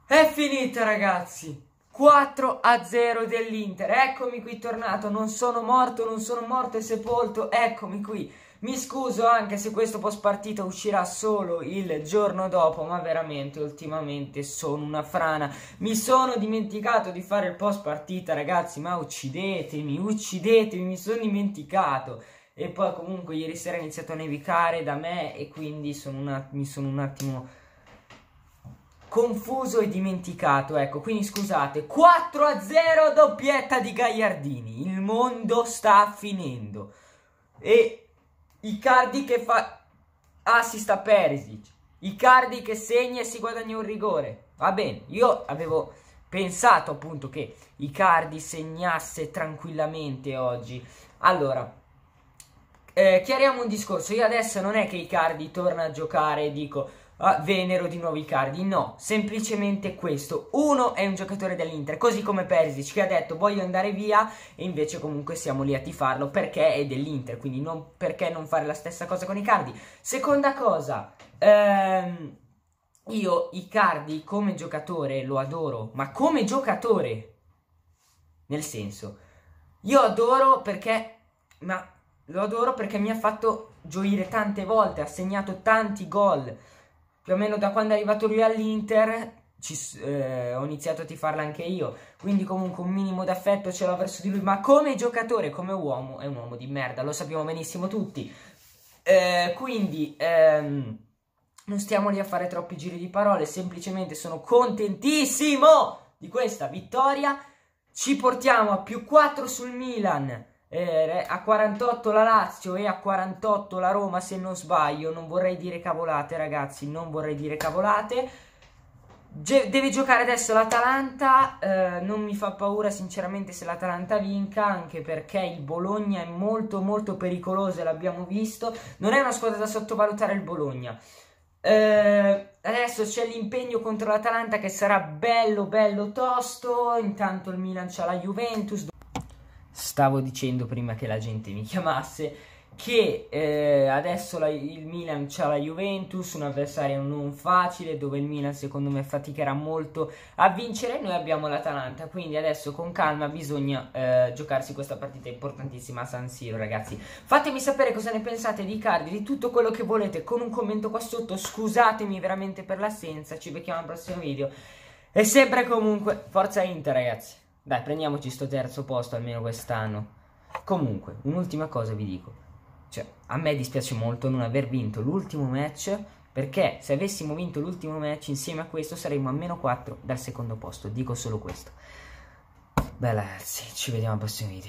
È finita, ragazzi. 4-0 dell'Inter. Eccomi qui tornato. Non sono morto e sepolto. Eccomi qui. Mi scuso anche se questo post partita uscirà solo il giorno dopo, ma veramente ultimamente sono una frana. Mi sono dimenticato di fare il post partita, ragazzi, ma uccidetemi, mi sono dimenticato. E poi comunque ieri sera è iniziato a nevicare da me e quindi mi sono un attimo confuso e dimenticato, ecco, quindi scusate. 4-0, doppietta di Gagliardini. Il mondo sta finendo. E Icardi che fa assist a Perisic, Icardi che segna e si guadagna un rigore. Va bene, io avevo pensato appunto che Icardi segnasse tranquillamente oggi. Allora, chiariamo un discorso. Io adesso non è che Icardi torna a giocare e dico Venero di nuovo Icardi, no, semplicemente questo. Uno è un giocatore dell'Inter, così come Perisic, che ha detto voglio andare via, e invece comunque siamo lì a tifarlo perché è dell'Inter, quindi perché non fare la stessa cosa con Icardi. Seconda cosa, io Icardi come giocatore lo adoro, ma come giocatore, nel senso, io adoro perché, ma lo adoro perché mi ha fatto gioire tante volte, ha segnato tanti gol. Più o meno da quando è arrivato lui all'Inter ho iniziato a tifarla anche io. Quindi comunque un minimo d'affetto ce l'ho verso di lui. Ma come giocatore, come uomo, è un uomo di merda. Lo sappiamo benissimo tutti. Quindi non stiamo lì a fare troppi giri di parole. Semplicemente sono contentissimo di questa vittoria. Ci portiamo a +4 sul Milan. A 48 la Lazio e a 48 la Roma, se non sbaglio. Non vorrei dire cavolate, ragazzi, non vorrei dire cavolate. Deve giocare adesso l'Atalanta. Non mi fa paura sinceramente se l'Atalanta vinca, anche perché il Bologna è molto molto pericoloso e l'abbiamo visto. Non è una squadra da sottovalutare il Bologna. Adesso c'è l'impegno contro l'Atalanta che sarà bello bello tosto. Intanto il Milan c'ha la Juventus. Stavo dicendo prima che la gente mi chiamasse che adesso il Milan c'ha la Juventus, un avversario non facile, dove il Milan secondo me faticherà molto a vincere. Noi abbiamo l'Atalanta, quindi adesso con calma bisogna giocarsi questa partita importantissima a San Siro, ragazzi. Fatemi sapere cosa ne pensate di Icardi, di tutto quello che volete con un commento qua sotto. Scusatemi veramente per l'assenza, ci becchiamo al prossimo video e sempre comunque forza Inter, ragazzi. Dai, prendiamoci sto terzo posto almeno quest'anno. Comunque, un'ultima cosa vi dico. Cioè, a me dispiace molto non aver vinto l'ultimo match, perché se avessimo vinto l'ultimo match insieme a questo saremmo a -4 dal secondo posto. Dico solo questo. Beh ragazzi, ci vediamo al prossimo video.